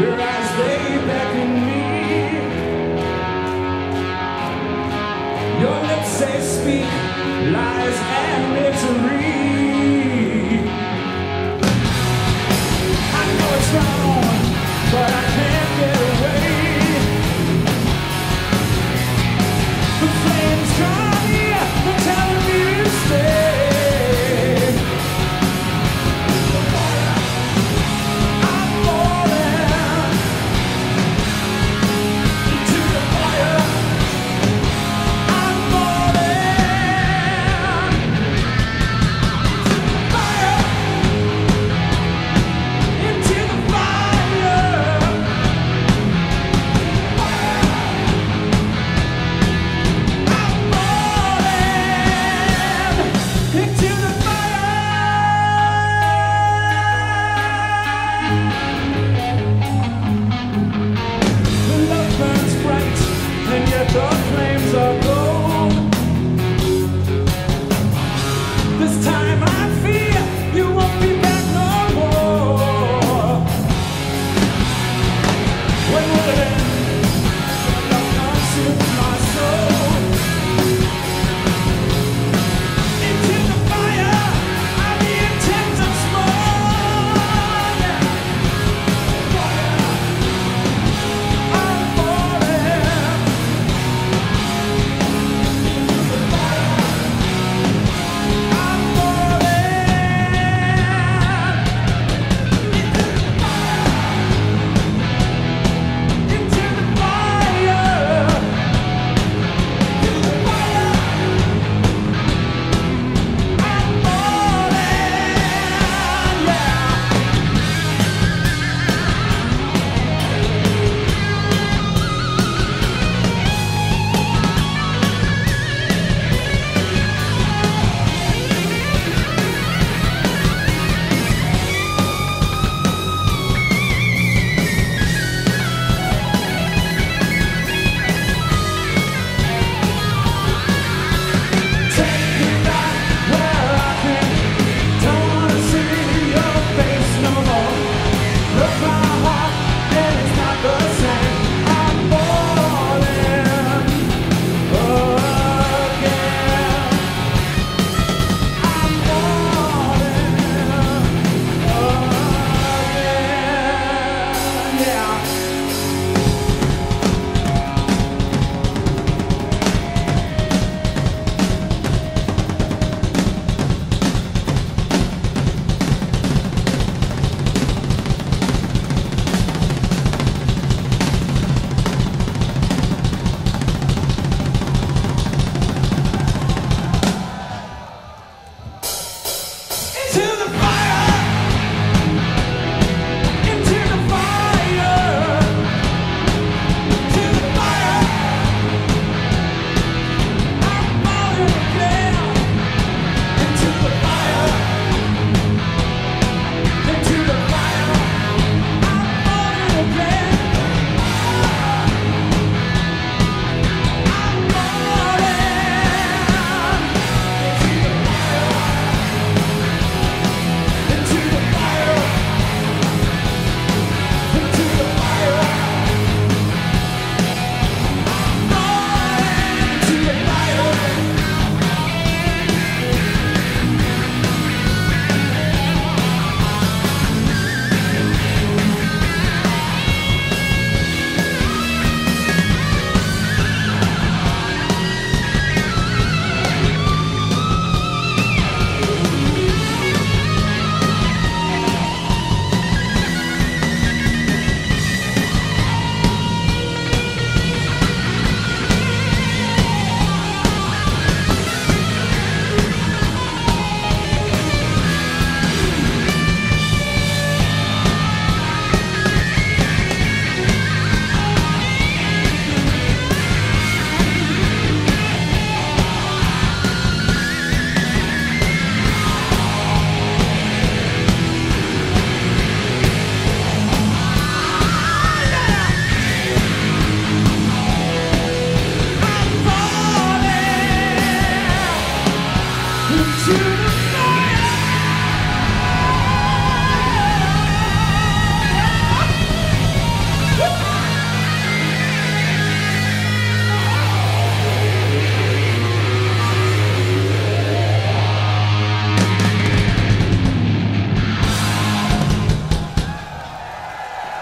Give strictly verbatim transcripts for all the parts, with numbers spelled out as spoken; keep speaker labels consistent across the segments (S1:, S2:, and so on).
S1: Your eyes, they beckon me. Your lips say speak lies and misery. I know it's wrong, but I can't get away. The flames draw me, they're telling me to stay. I'm falling,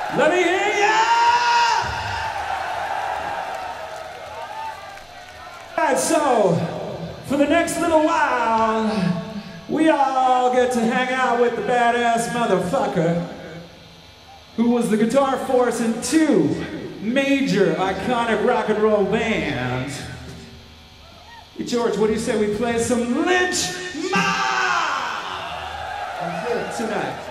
S1: Let me hear ya! Alright, so, for the next little while, we all get to hang out with the badass motherfucker who was the guitar force in two major iconic rock and roll bands. Hey, George, what do you say we play some Lynch Ma tonight?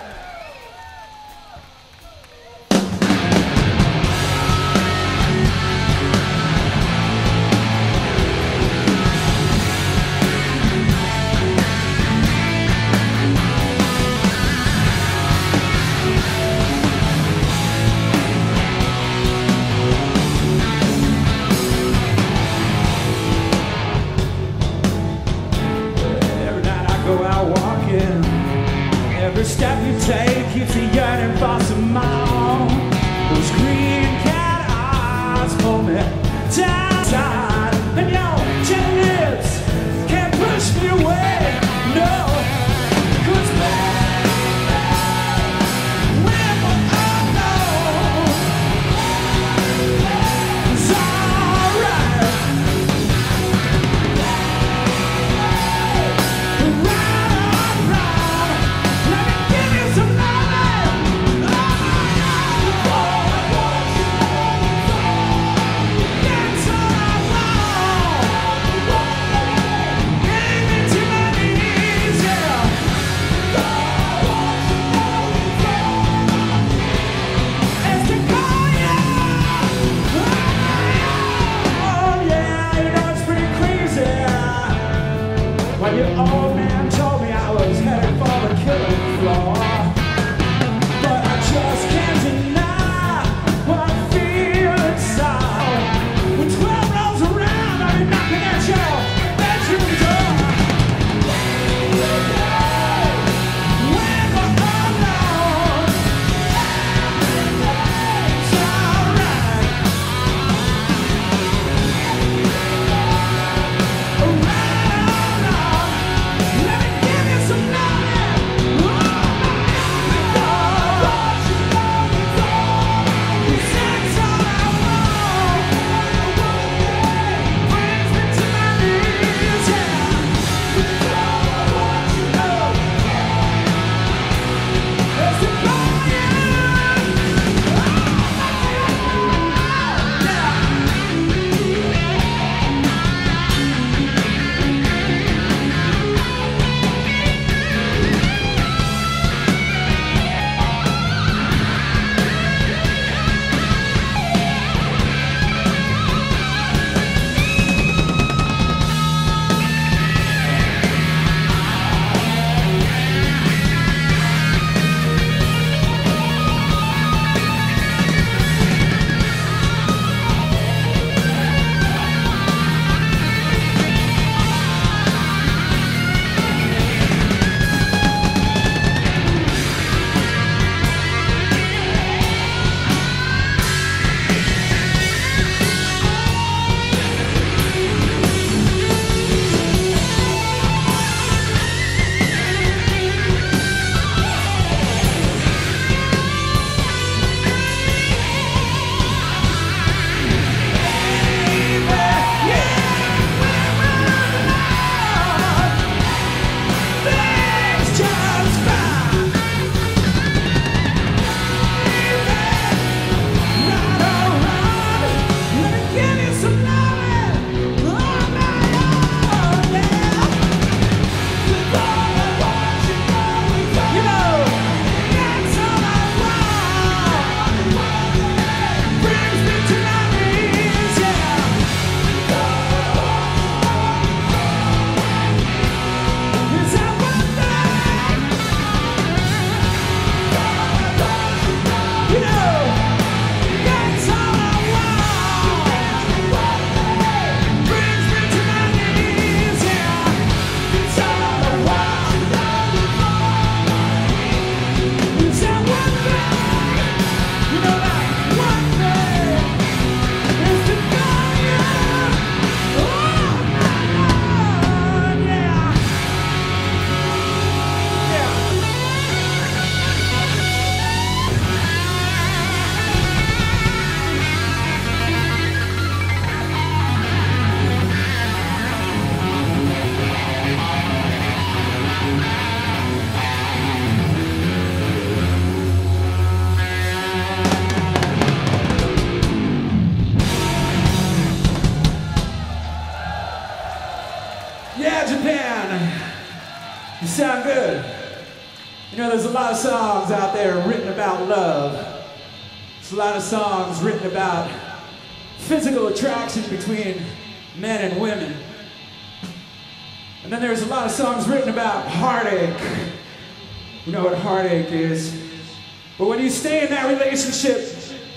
S1: know, there's a lot of songs out there written about love. There's a lot of songs written about physical attraction between men and women. And then there's a lot of songs written about heartache. You know what heartache is. But when you stay in that relationship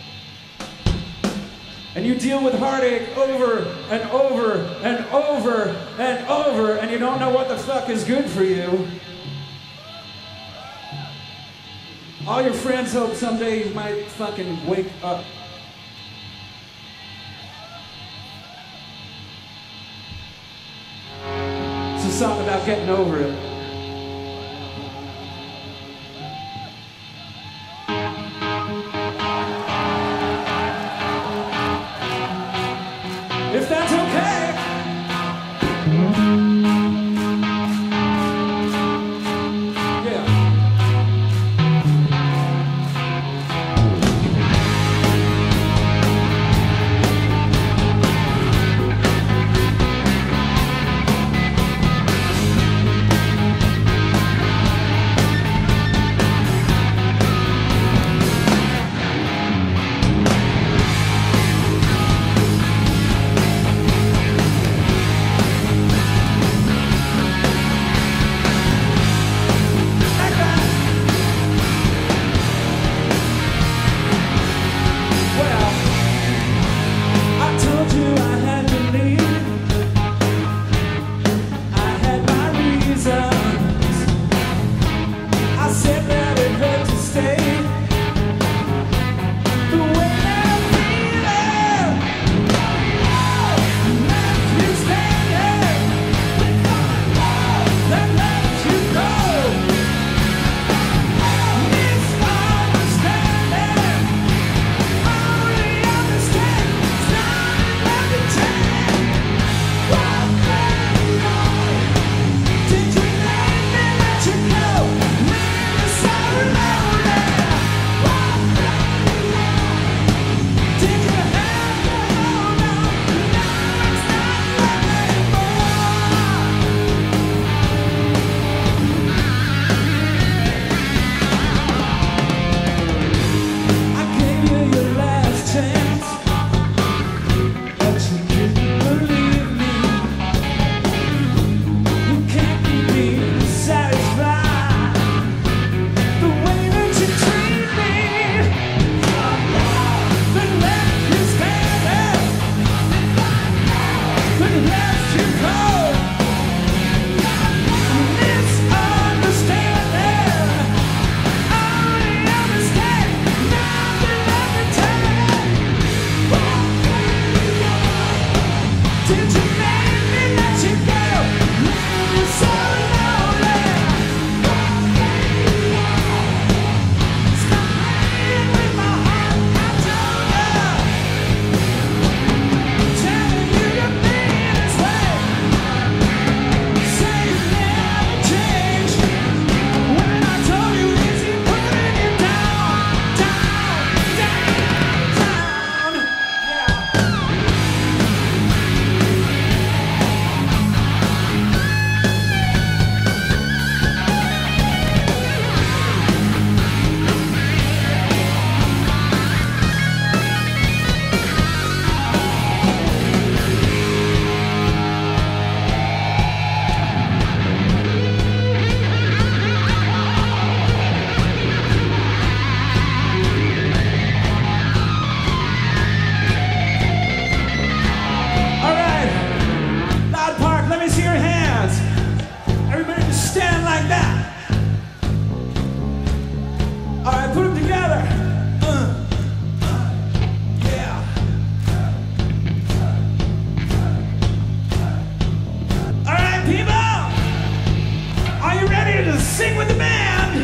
S1: and you deal with heartache over and over and over and over and you don't know what the fuck is good for you, all your friends hope someday you might fucking wake up. It's a song about getting over it. If that's okay. Sing with the band!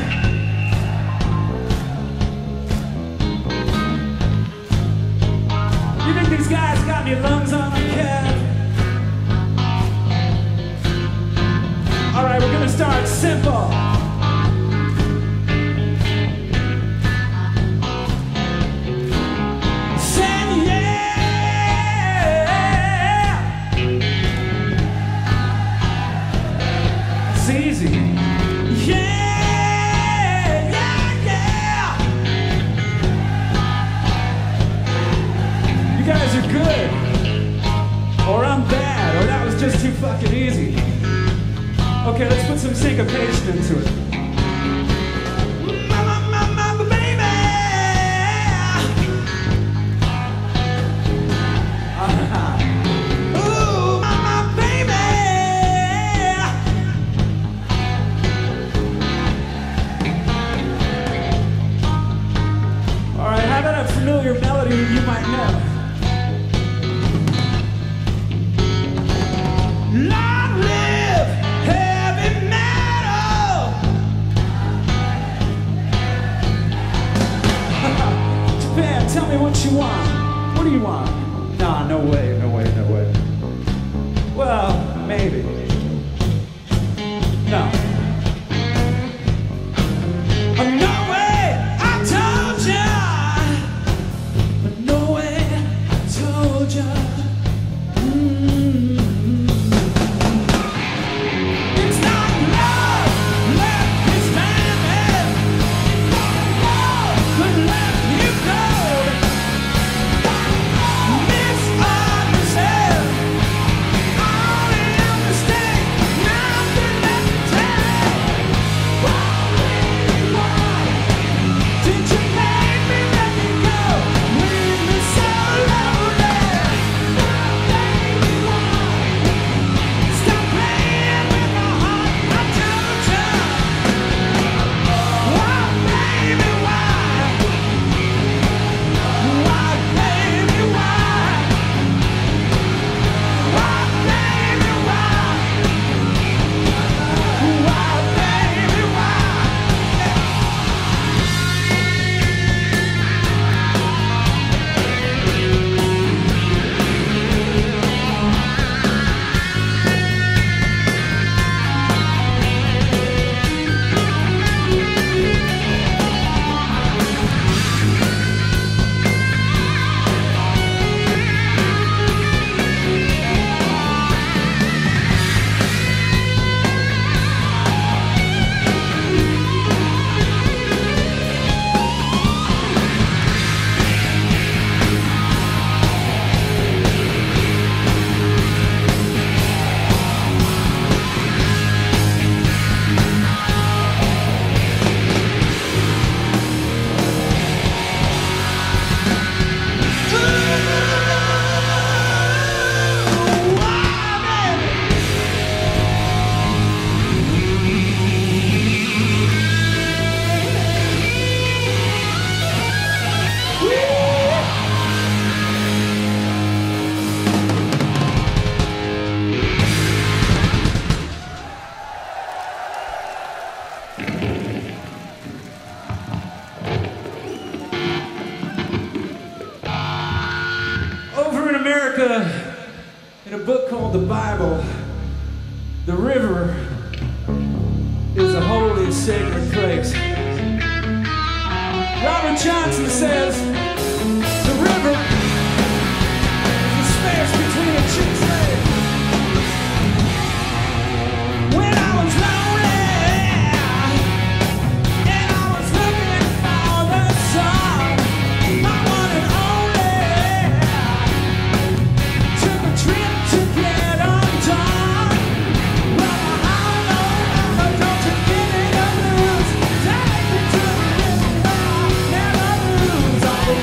S1: You think these guys got any lungs on them, Kev? Alright, we're gonna start simple. Sing yeah! It's easy. Yeah! you're good, or I'm bad, or that was just too fucking easy. Okay, let's put some syncopation into it. Mama, mama, baby. Uh-huh. Ooh, mama, baby. All right, how about a familiar melody you might know? Long live heavy metal. Japan, tell me what you want. What do you want? Nah, no way, no way, no way. Well, maybe. No. Oh, no way, I told ya. But no way, I told ya. Mm. It's not love left me standing. Love could let you go. Misunderstood. Only a mistake. Nothing left to tell. Did you make me let me go? Leave me so lonely. Stop playing with my heart. I told you. Why, baby, why? Why, baby, why? Why, baby, why? Why, baby, why? Over in America, in a book called the Bible, the river is a holy, sacred place. Robert Johnson says, the river is the space between a chick's legs. When I was lonely, and I was looking for the sun, my one and only, took a trip to get undone. Well, how long, but don't you give me the blues? Take me to the river, never lose. All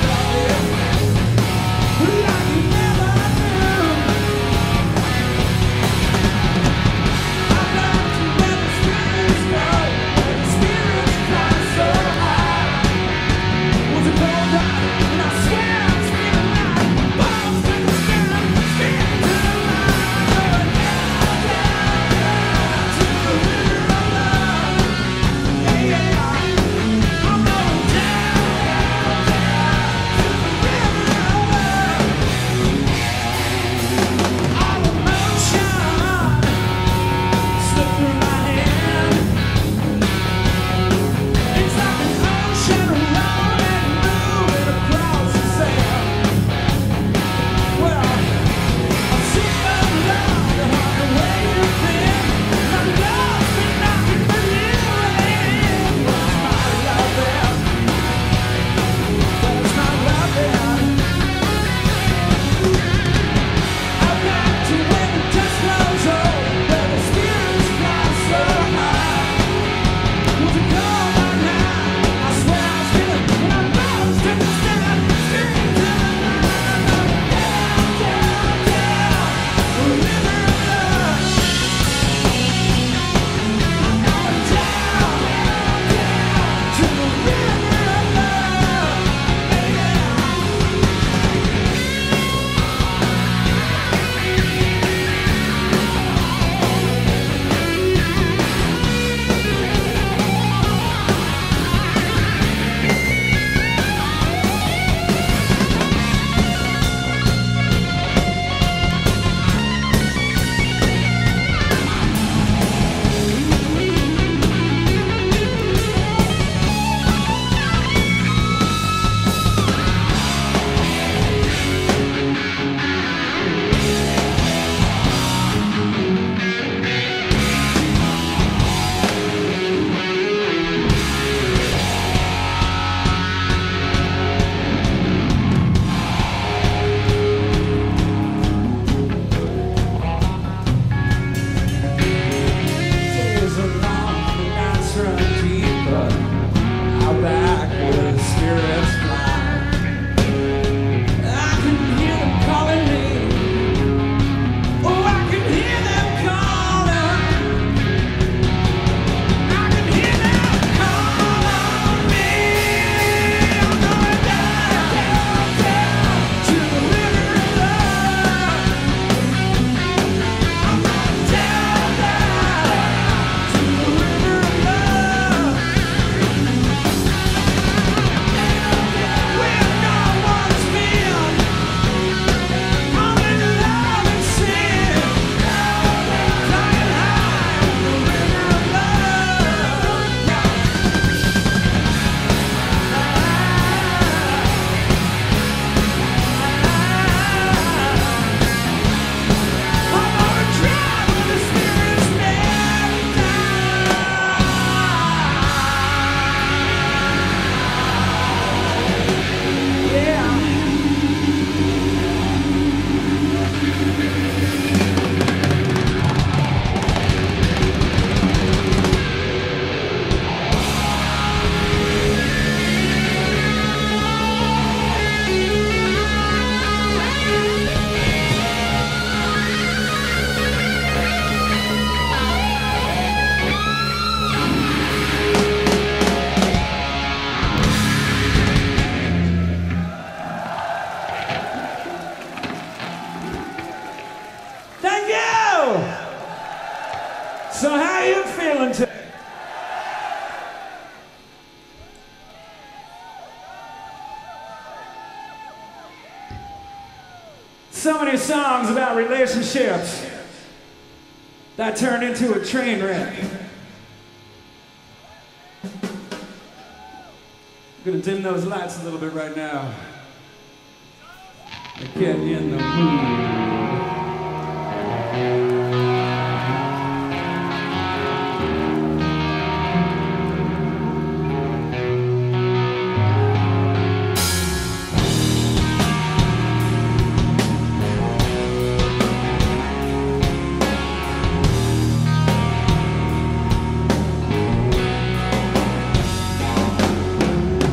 S1: So many songs about relationships that turned into a train wreck. I'm gonna dim those lights a little bit right now and get in the mood.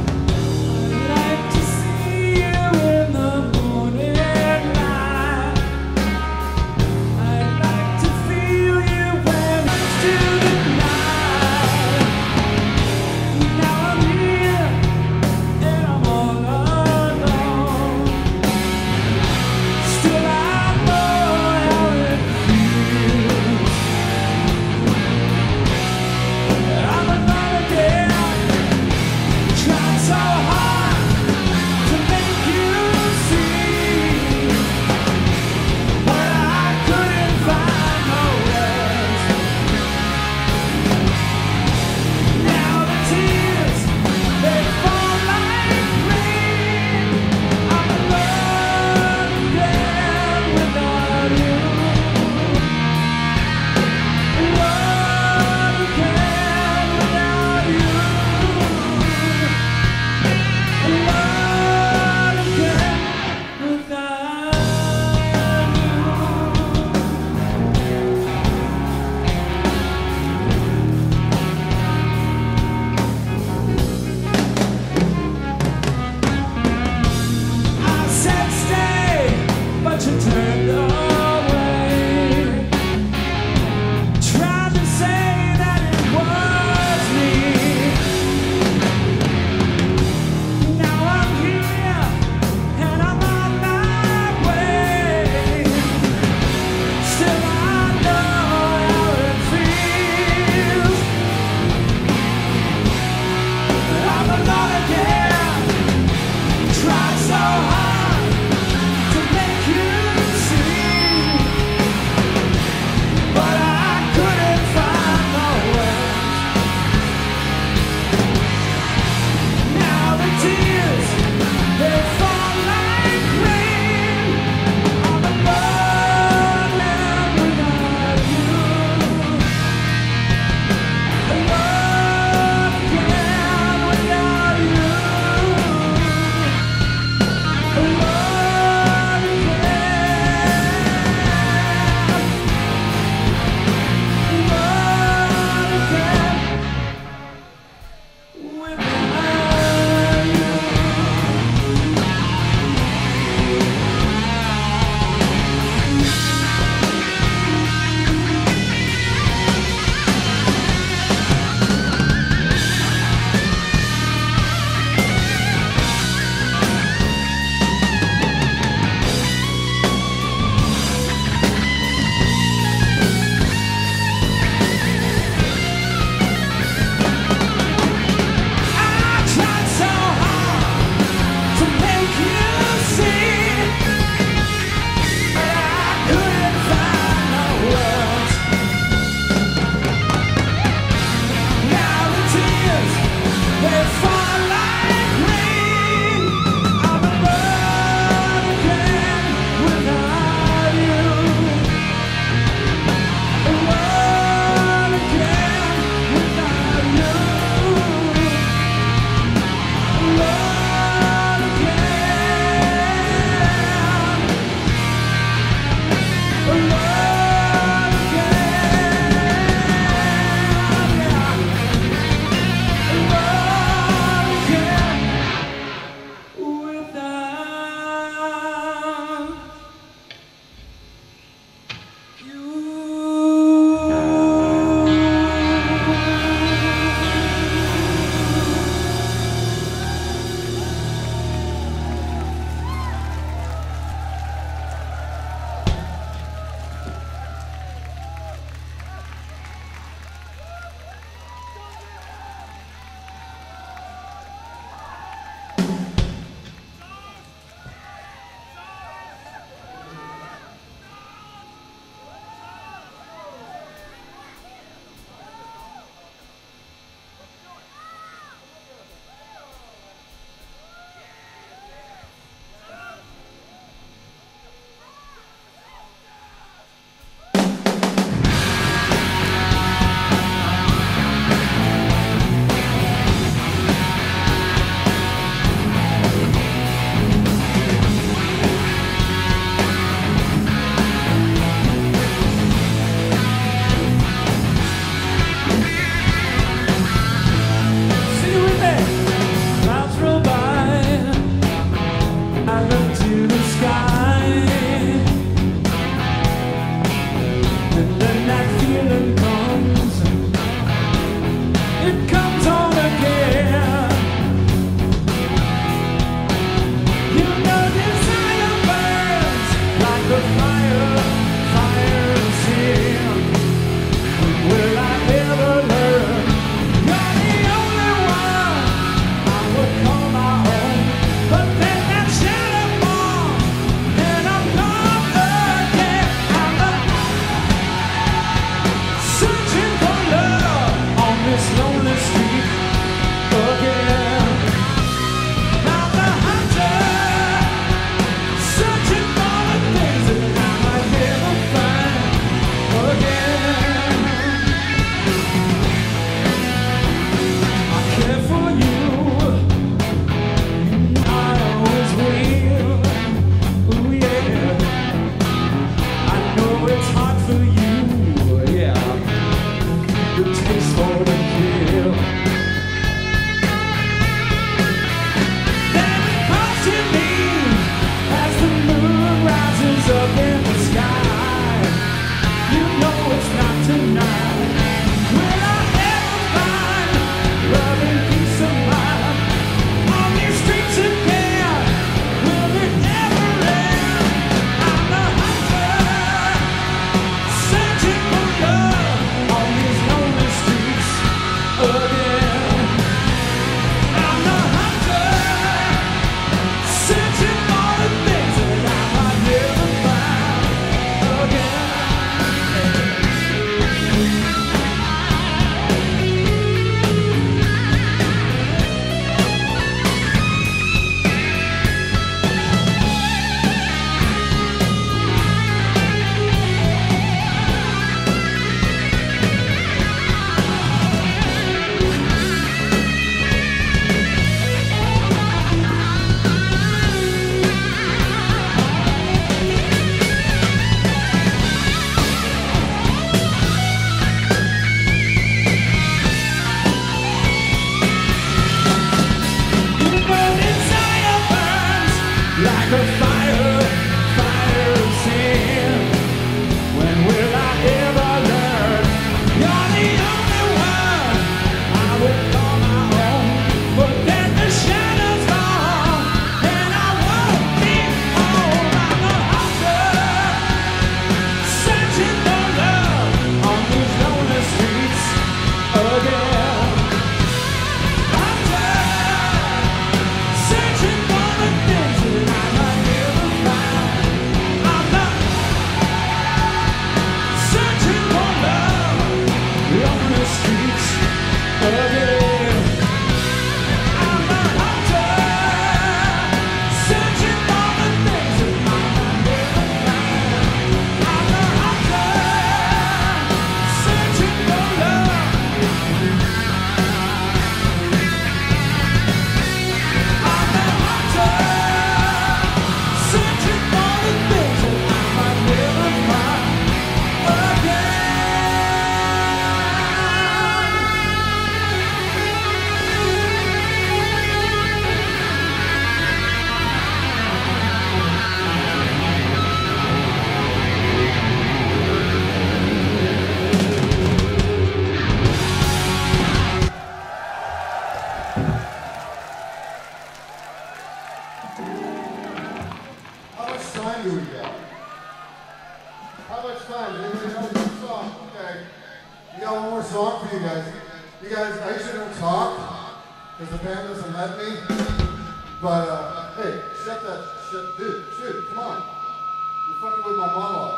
S2: Like to see you in the morning light.
S1: I look to the sky, and then that feeling comes. It comes on again. You know desire burns like a fire, fire is here. When will I ever learn? You're the only one I would call my own. But then that shadow falls, and I'm gone again. I'm searching for love on this lonely street again. I'm the hunter, searching for the things that I might never find again. I care for you, I always will. Ooh yeah, I know it's hard for you, yeah. The taste for the kill. Then it comes to me as the moon rises up in the sky. You know it's not tonight. Will I ever find love and peace of mind on these streets again? Will it ever end? I'm the hunter, searching for love on these lonely streets again. I'm the hunter, searching for the things that I might never find again. Like a fire, fire of sin. When will I ever learn? You're the only one I would call my own. But then the shadows fall, and I won't be home. I'm a hunter, searching for love on these lonely streets again. Hunter, searching for the things that I might never find. I'm not searching for love on the streets again. I'm a hunter, searching for the things that I might never find. I'm a hunter, searching for love. I'm a hunter, searching for the things that I might never find again.
S2: How much time do we got? How much time? Does anybody know one song? Okay. We got one more song for you guys. You guys, I usually don't talk because the band doesn't let me. But, uh, hey, shut that shit. Dude, shoot, come on. You're fucking with my monologue.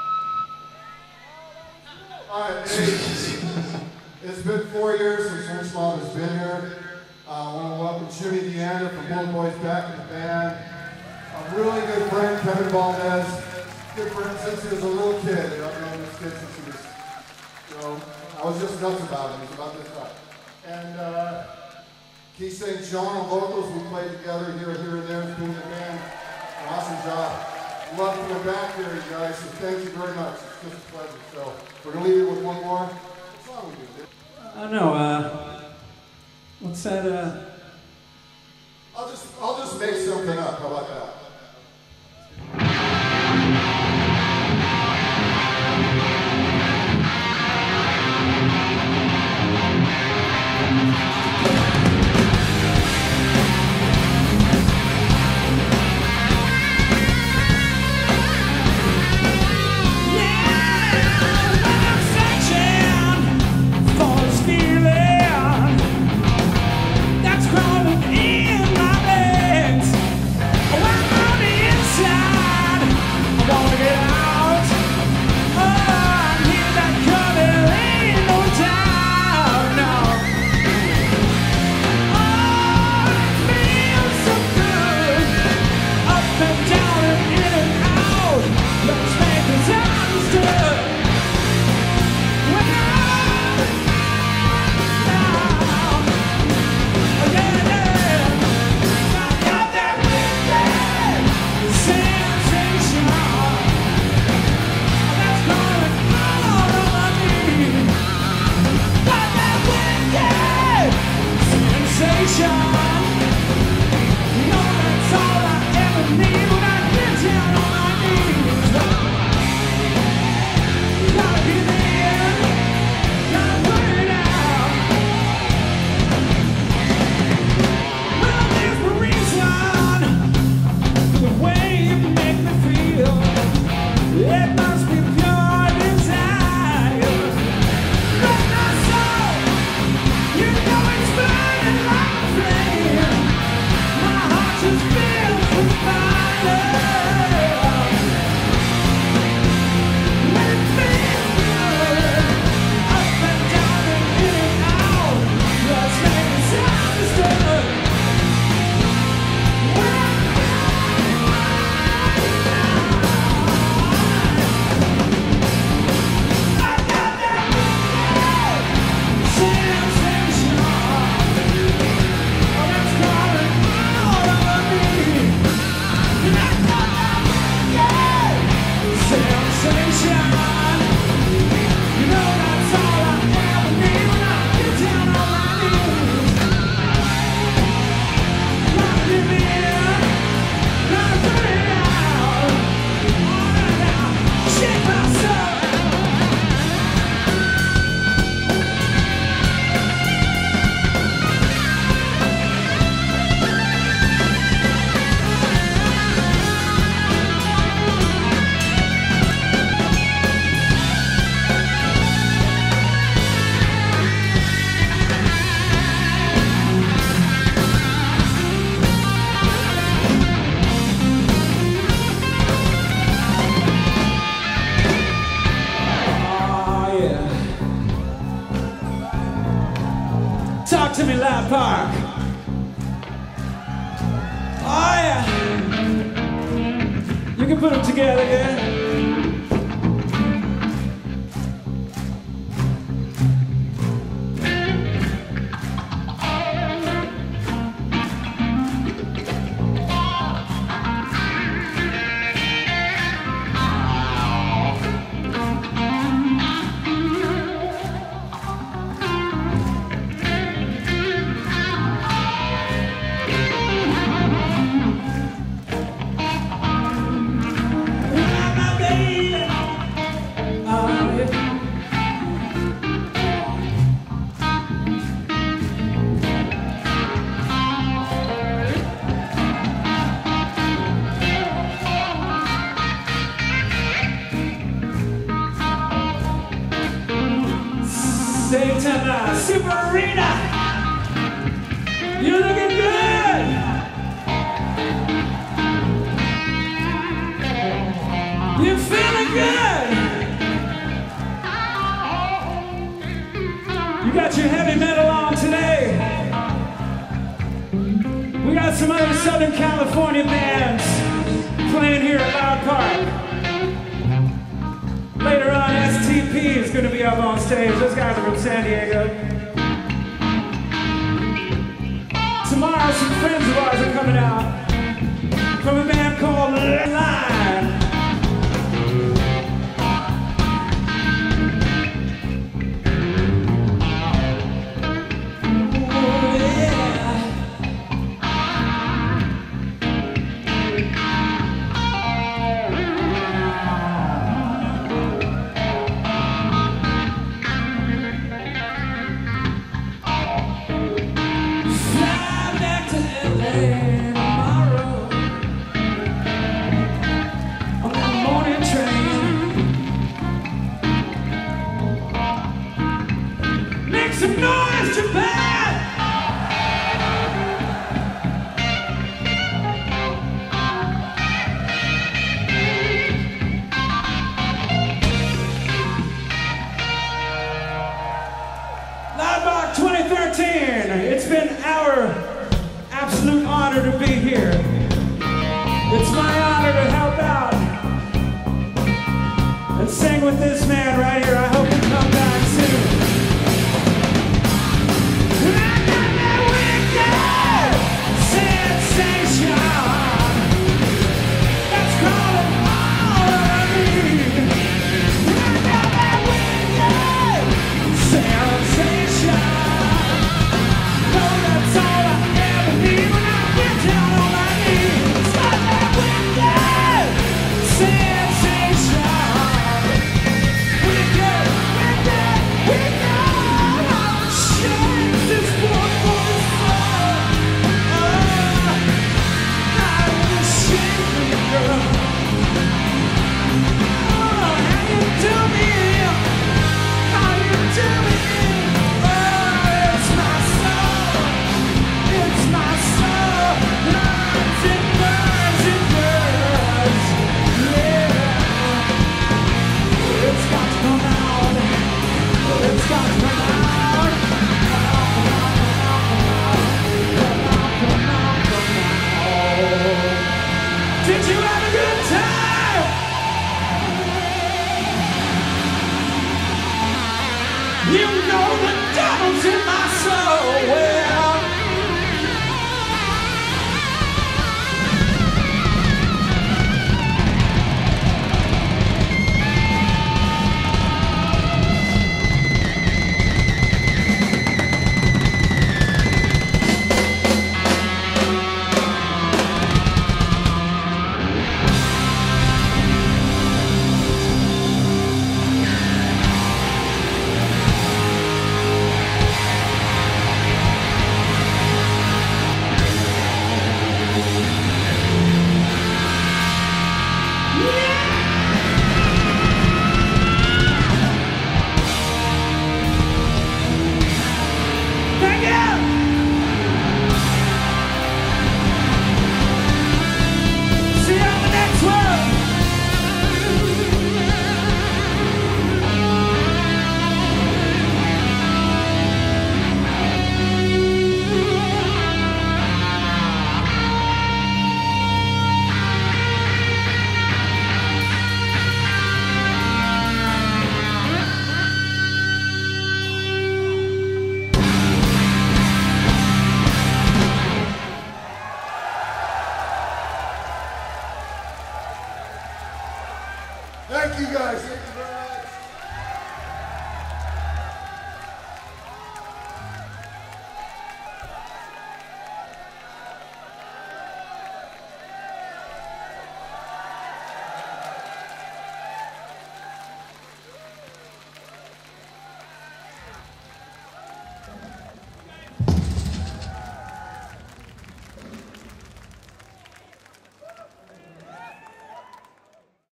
S2: Alright, hey. It's been four years since Lynch has been here. Uh, I want to welcome Jimmy Deanna from Bull Boys back in the band. A really good friend, Kevin Valdez. Good friend since he was a little kid. You know, I've known this kid since he was, you know, I was just nuts about him. He's about this guy. And uh, Keith Saint John on vocals. We played together here, here and there. It's been the band. An awesome job. Love to go back here, you guys. So thank you very much. It's just a pleasure. So we're gonna leave you with one more. What song we do?
S1: I don't know. Uh, what's that? Uh,
S2: I'll just I'll just make something up. How about that?
S1: Park. Oh yeah. You can put them together, yeah. Same time now, Super Arena. You're looking good. You're feeling good. You got your heavy metal on today. We got some other Southern California bands playing here at Loud Park. Later on, S T P is going to be up on stage. Those guys are from San Diego. Tomorrow, some friends of ours are coming out from a band called Lynch. Some noise, Japan! Loudmark twenty thirteen. It's been our absolute honor to be here. It's my honor to help out and sing with this man right here. I hope you come back soon. Did you